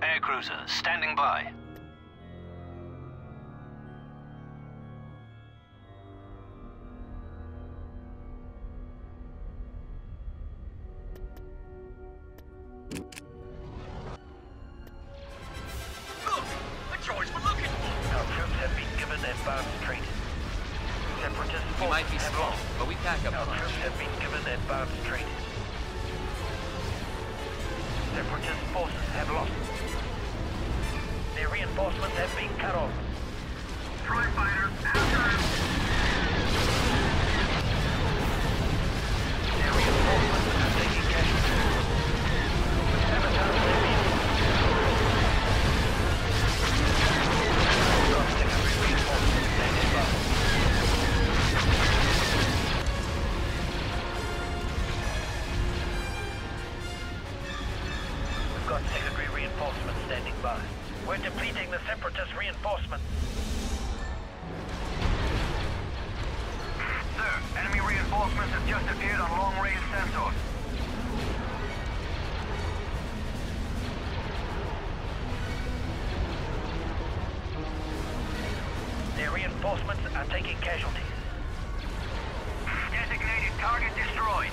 air cruiser, standing by. Look! The droids we're looking for! Our troops have been given advanced training. Separatist We forces might be have small, lost. but we pack up Our punch. troops have been given advanced training. Separatist forces have lost. Their reinforcements have been cut off. Tri-fighter, after him! Their reinforcements are taking casualties. Sabotage their vehicles. Secondary reinforcements standing by. We've got secondary reinforcements standing by. We're depleting the Separatist reinforcements. Sir, enemy reinforcements have just appeared on long-range sensors. Their reinforcements are taking casualties. Designated target destroyed.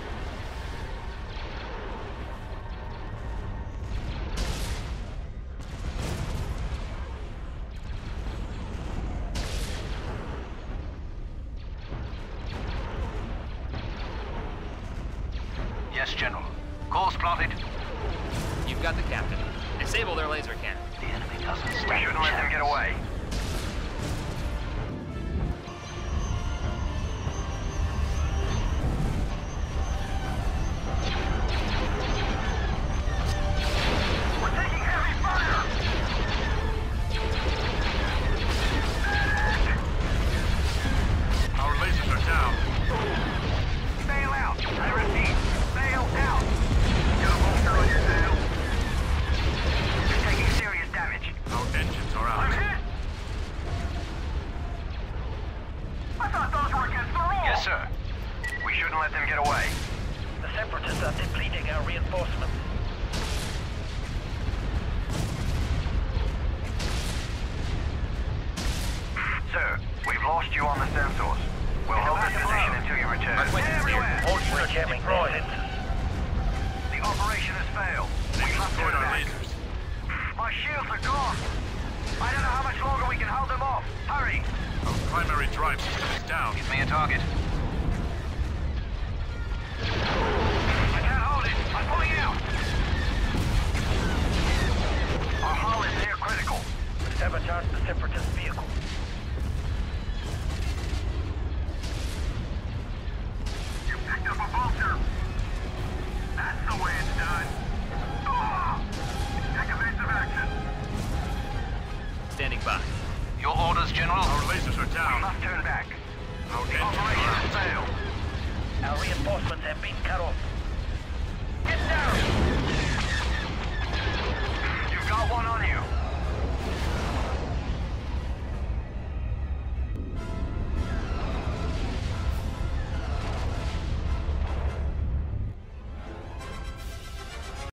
Yes, General. Course plotted. You've got the captain. Disable their laser cannon. The enemy doesn't We stand shouldn't let them get away. We're taking heavy fire! Our lasers are down. Bail out! I repeat, bail out! Got a bolster on your tail. You're taking serious damage. Our engines are I'm out. hit! I thought those were against the rules! Yes, sir. We shouldn't let them get away. The Separatists are depleting our reinforcements. Sir, we've lost you on the sensors. We'll hold this position until you return. Everywhere! We're jamming their sensors. The operation has failed. They We must destroyed turn our back. lasers. My shields are gone. I don't know how much longer we can hold them off. Hurry! Our primary drive system is down. Give me a target. I can't hold it. I'm pulling out. Our hull is near critical. Sabotage the Separatist vehicle. You picked up a vulture. That's the way it's done. Take evasive action. Standing by. Your orders, General. Our lasers are We down. must turn back. Our The engines operation are has out. failed. Our reinforcements have been cut off. Get down! You've got one on you.